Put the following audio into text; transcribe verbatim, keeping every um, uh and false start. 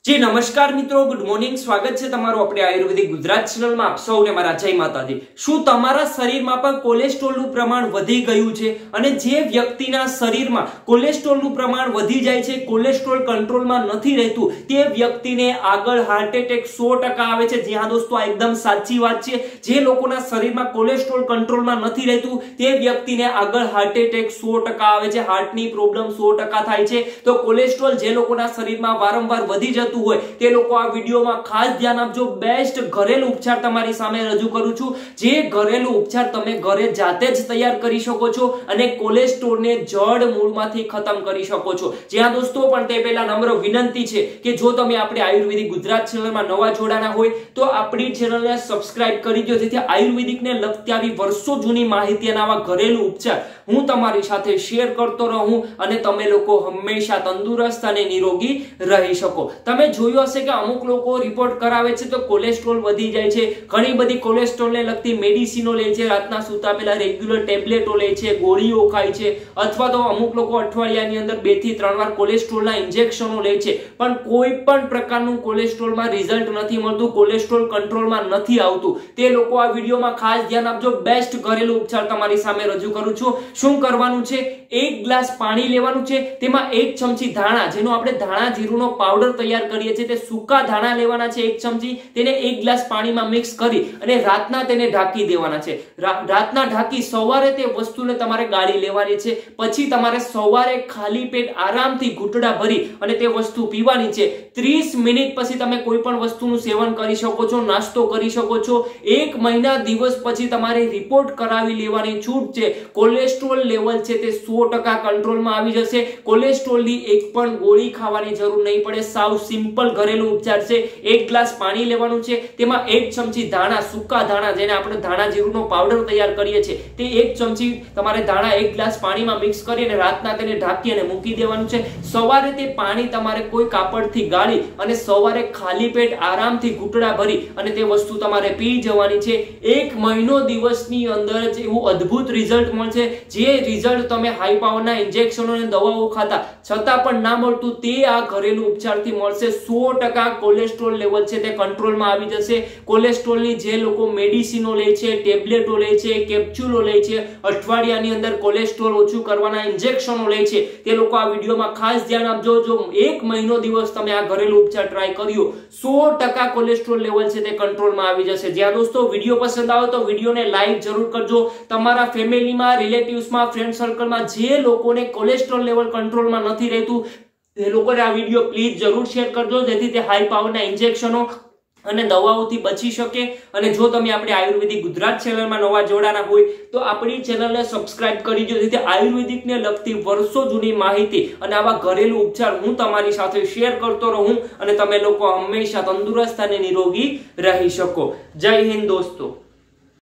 जी नमस्कार मित्रों, good morning. स्वागत है तमारू अपने आयुर्वेदिक गुजरात चैनल में। आप सौने मारा जय माताजी। शुं तमारा शरीरमां पण कोलेस्ट्रोलनुं प्रमाण वधी गयुं छे अने जे व्यक्तिना शरीरमां कोलेस्ट्रोलनुं प्रमाण वधी जाय छे, कोलेस्ट्रोल कंट्रोलमां नथी रहेतुं, ते व्यक्तिने आगळ हार्ट एटेक सौ टका आवे छे। जी हां दोस्तों, आ एकदम साची वात छे। जे लोकोना शरीरमां कोलेस्ट्रोल कंट्रोलमां नथी रहेतुं, ते व्यक्तिने आगळ हार्ट एटेक सौ टका आवे छे, हार्टनी प्रॉब्लम सौ टका थाय छे। तो कोलेस्ट्रोल जे लोकोना शरीरमां वारंवार वधी जतुं હોય તે લોકો આ વિડિયોમાં ખાસ ધ્યાન આપજો। બેસ્ટ ઘરેલુ ઉપચાર તમારી સામે રજૂ કરું છું, જે ઘરેલુ ઉપચાર તમે ઘરે જાતે જ તૈયાર કરી શકો છો અને કોલેસ્ટ્રોલને જડ મૂળમાંથી ખતમ કરી શકો છો। જ્યાં દોસ્તો પણ તે પહેલા નમ્ર વિનંતી છે કે જો તમે આપણે આયુર્વેદિક ગુજરાત ચેનલમાં નવા જોડાના હોય તો આપણી ચેનલને સબસ્ક્રાઇબ કરી દો, જેથી આયુર્વેદિકને લગતી આવી વર્ષો જૂની માહિતી અને આવા ઘરેલુ ઉપચાર હું તમારી સાથે શેર કરતો રહું અને તમે લોકો હંમેશા તંદુરસ્ત અને નિરોગી રહી શકો। તમે જોયું હશે કે અમુક લોકો રિપોર્ટ કરાવે છે તો કોલેસ્ટ્રોલ વધી જાય છે, ઘણી બધી કોલેસ્ટ્રોલને લગતી મેડિસિનો લે છે, રાતના સૂતા પહેલા રેગ્યુલર ટેબ્લેટો લે છે, ગોળીઓ ખાય છે, અથવા તો અમુક લોકો અઠવાડિયાની અંદર બે થી ત્રણ વાર કોલેસ્ટ્રોલના ઇન્જેક્શનો લે છે, પણ કોઈ પણ પ્રકારનું કોલેસ્ટ્રોલમાં રિઝલ્ટ નથી મળતું, કોલેસ્ટ્રોલ કંટ્રોલમાં નથી આવતું। તે લોકો આ વિડિયોમાં ખાસ ધ્યાન આપજો। બેસ્ટ ઘરેલુ ઉપચાર તમારી સામે રજૂ કરું છું। શું કરવાનું છે? એક ગ્લાસ પાણી લેવાનું છે, તેમાં એક ચમચી ધાણા, જેનો આપણે ધાણા જીરુંનો પાવડર તૈયાર કરીએ છીએ, તે સૂકા ધાણા લેવાના છે એક ચમચી, તેને એક ગ્લાસ પાણીમાં મિક્સ કરી અને રાતના તેને ઢાંકી દેવાના છે। રાતના ઢાંકી સવારે તે વસ્તુને તમારે ગાળી લેવાની છે। પછી તમારે સવારે ખાલી પેટ આરામથી ઘૂંટડા ભરી અને તે વસ્તુ પીવાની છે। ત્રીસ મિનિટ પછી તમે કોઈ પણ વસ્તુનું સેવન કરી શકો છો, નાસ્તો કરી શકો છો। એક મહિના દિવસ પછી તમારે રિપોર્ટ કરાવી લેવાની છૂટ છે। કોલેસ્ટ્રોલ લેવલ છે તે સો ટકા કંટ્રોલમાં આવી જશે। કોલેસ્ટ્રોલની એક પણ ગોળી ખાવાની જરૂર નહીં પડે। સાવ સિમ્પલ ઘરેલુ ઉપચાર છે। એક ગ્લાસ પાણી લેવાનું છે, તેમાં એક ચમચી ધાણા, સૂકા ધાણા, જેને આપણે ધાણા જીરુંનો પાવડર તૈયાર કરીએ છીએ, તે એક ચમચી તમારે ધાણા એક ગ્લાસ પાણીમાં મિક્સ કરી અને રાતના તેને ઢાંકી અને મૂકી દેવાનું છે। સવારે તે પાણી તમારે કોઈ કાપડથી ગાળી અને સવારે ખાલી પેટ આરામથી ઘૂંટડા ભરી અને તે વસ્તુ તમારે પી જવાની છે। એક મહિનો દિવસની અંદર જ એવું અદ્ભુત રિઝલ્ટ મળશે, જે રિઝલ્ટ તમે હાઈ પાવરના ઇન્જેક્શનો અને દવાઓ ખાતા છતાં પણ ના મળતું, તે આ ઘરેલુ ઉપચારથી મળશે। સો ટકા કોલેસ્ટ્રોલ લેવલ છે તે કંટ્રોલમાં આવી જશે। કોલેસ્ટ્રોલની જે લોકો મેડિસિનો લે છે, ટેબ્લેટો લે છે, કેપ્સ્યુલો લે છે, અઠવાડિયાની અંદર કોલેસ્ટ્રોલ ઓછું કરવાના ઇન્જેક્શનો લે છે, તે લોકો આ વિડિયોમાં ખાસ ધ્યાન આપજો। જો એક મહિનો દિવસ તમે આ ઘરેલુ ઉપચાર ટ્રાય કર્યો, સો ટકા કોલેસ્ટ્રોલ લેવલ છે તે કંટ્રોલમાં આવી જશે। જ્યાં દોસ્તો વિડિયો પસંદ આવે તો વિડિયોને લાઈક જરૂર કરજો। તમારા ફેમિલીમાં, રિલેટિવ્સમાં, ફ્રેન્ડ સર્કલમાં જે લોકોને કોલેસ્ટ્રોલ લેવલ કંટ્રોલમાં નથી રહેતું, એ લોકોને આ વિડિયો પ્લીઝ જરૂર શેર કરજો, જેથી તે હાઈ પાવરના ઇન્જેક્શનો અને દવાઓથી બચી શકે। અને જો તમે આપણે આયુર્વેદિક ગુજરાત ચેનલમાં નવા જોડાના હોય તો આપણી ચેનલને સબસ્ક્રાઇબ કરી દો, જેથી આયુર્વેદિકને લગતી વર્ષો જૂની માહિતી અને આવા ઘરેલુ ઉપચાર હું તમારી સાથે શેર કરતો રહું અને તમે લોકો હંમેશા તંદુરસ્ત અને નિરોગી રહી શકો। જય હિન્દ દોસ્તો।